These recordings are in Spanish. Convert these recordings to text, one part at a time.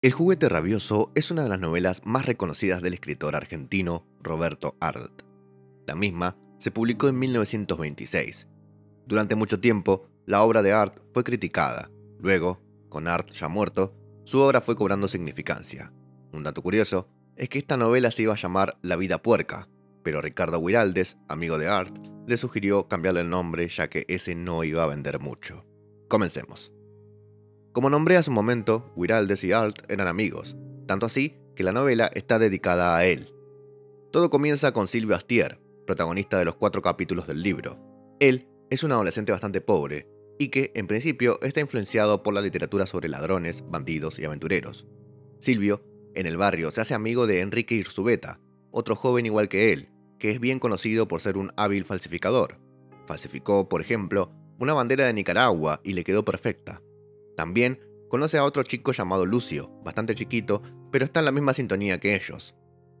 El juguete rabioso es una de las novelas más reconocidas del escritor argentino Roberto Arlt. La misma se publicó en 1926. Durante mucho tiempo, la obra de Arlt fue criticada. Luego, con Arlt ya muerto, su obra fue cobrando significancia. Un dato curioso es que esta novela se iba a llamar La vida puerca, pero Ricardo Guiraldes, amigo de Arlt, le sugirió cambiarle el nombre ya que ese no iba a vender mucho. Comencemos. Como nombré hace un momento, Guiraldes y Arlt eran amigos, tanto así que la novela está dedicada a él. Todo comienza con Silvio Astier, protagonista de los 4 capítulos del libro. Él es un adolescente bastante pobre y que, en principio, está influenciado por la literatura sobre ladrones, bandidos y aventureros. Silvio, en el barrio, se hace amigo de Enrique Irzubeta, otro joven igual que él, que es bien conocido por ser un hábil falsificador. Falsificó, por ejemplo, una bandera de Nicaragua y le quedó perfecta. También conoce a otro chico llamado Lucio, bastante chiquito, pero está en la misma sintonía que ellos.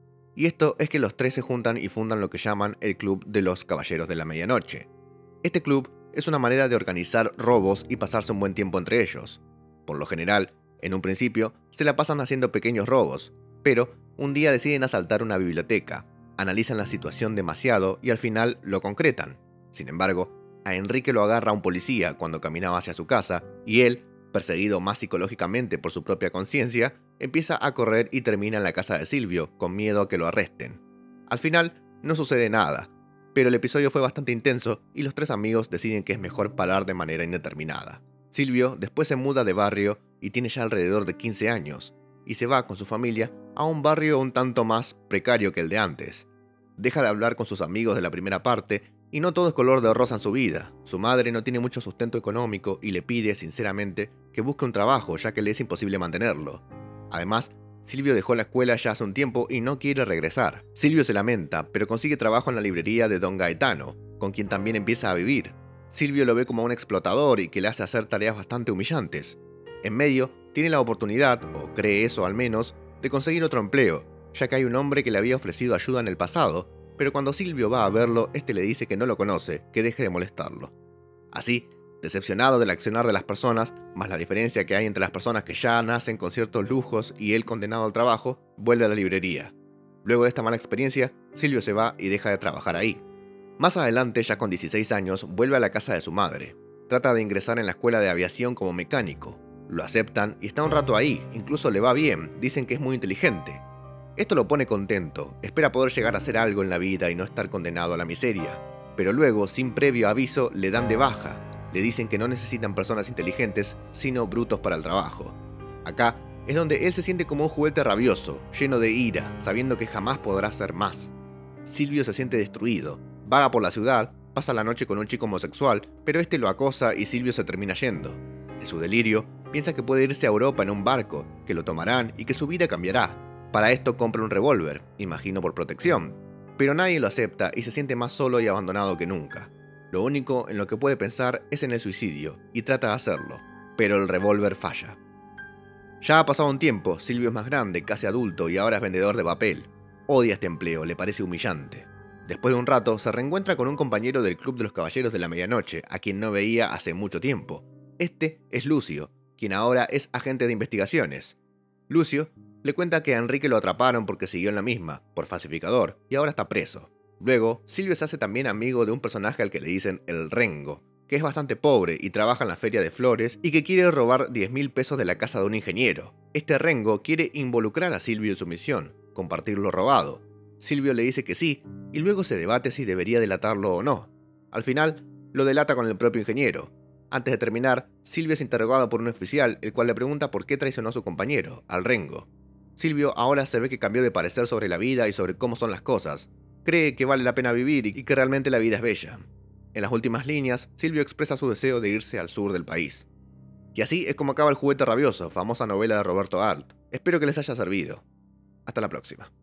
Y esto es que los tres se juntan y fundan lo que llaman el Club de los Caballeros de la Medianoche. Este club es una manera de organizar robos y pasarse un buen tiempo entre ellos. Por lo general, en un principio, se la pasan haciendo pequeños robos, pero un día deciden asaltar una biblioteca, analizan la situación demasiado y al final lo concretan. Sin embargo, a Enrique lo agarra un policía cuando caminaba hacia su casa y él, perseguido más psicológicamente por su propia conciencia, empieza a correr y termina en la casa de Silvio, con miedo a que lo arresten. Al final, no sucede nada, pero el episodio fue bastante intenso y los tres amigos deciden que es mejor parar de manera indeterminada. Silvio después se muda de barrio y tiene ya alrededor de 15 años, y se va con su familia a un barrio un tanto más precario que el de antes. Deja de hablar con sus amigos de la primera parte y no todo es color de rosa en su vida. Su madre no tiene mucho sustento económico y le pide, sinceramente, que busque un trabajo, ya que le es imposible mantenerlo. Además, Silvio dejó la escuela ya hace un tiempo y no quiere regresar. Silvio se lamenta, pero consigue trabajo en la librería de Don Gaetano, con quien también empieza a vivir. Silvio lo ve como un explotador y que le hace hacer tareas bastante humillantes. En medio, tiene la oportunidad, o cree eso al menos, de conseguir otro empleo, ya que hay un hombre que le había ofrecido ayuda en el pasado, pero cuando Silvio va a verlo, este le dice que no lo conoce, que deje de molestarlo. Así, decepcionado del accionar de las personas, más la diferencia que hay entre las personas que ya nacen con ciertos lujos y él condenado al trabajo, vuelve a la librería. Luego de esta mala experiencia, Silvio se va y deja de trabajar ahí. Más adelante, ya con 16 años, vuelve a la casa de su madre. Trata de ingresar en la escuela de aviación como mecánico. Lo aceptan y está un rato ahí, incluso le va bien, dicen que es muy inteligente. Esto lo pone contento, espera poder llegar a hacer algo en la vida y no estar condenado a la miseria. Pero luego, sin previo aviso, le dan de baja. Le dicen que no necesitan personas inteligentes, sino brutos para el trabajo. Acá es donde él se siente como un juguete rabioso, lleno de ira, sabiendo que jamás podrá ser más. Silvio se siente destruido, vaga por la ciudad, pasa la noche con un chico homosexual, pero este lo acosa y Silvio se termina yendo. En su delirio, piensa que puede irse a Europa en un barco, que lo tomarán y que su vida cambiará. Para esto compra un revólver, imagino por protección, pero nadie lo acepta y se siente más solo y abandonado que nunca. Lo único en lo que puede pensar es en el suicidio, y trata de hacerlo, pero el revólver falla. Ya ha pasado un tiempo, Silvio es más grande, casi adulto, y ahora es vendedor de papel. Odia este empleo, le parece humillante. Después de un rato, se reencuentra con un compañero del Club de los Caballeros de la Medianoche, a quien no veía hace mucho tiempo. Este es Lucio, quien ahora es agente de investigaciones. Lucio le cuenta que a Enrique lo atraparon porque siguió en la misma, por falsificador, y ahora está preso. Luego, Silvio se hace también amigo de un personaje al que le dicen el Rengo, que es bastante pobre y trabaja en la feria de flores y que quiere robar 10.000 pesos de la casa de un ingeniero. Este Rengo quiere involucrar a Silvio en su misión, compartir lo robado. Silvio le dice que sí, y luego se debate si debería delatarlo o no. Al final, lo delata con el propio ingeniero. Antes de terminar, Silvio es interrogado por un oficial, el cual le pregunta por qué traicionó a su compañero, al Rengo. Silvio ahora se ve que cambió de parecer sobre la vida y sobre cómo son las cosas. Cree que vale la pena vivir y que realmente la vida es bella. En las últimas líneas, Silvio expresa su deseo de irse al sur del país. Y así es como acaba El juguete rabioso, famosa novela de Roberto Arlt. Espero que les haya servido. Hasta la próxima.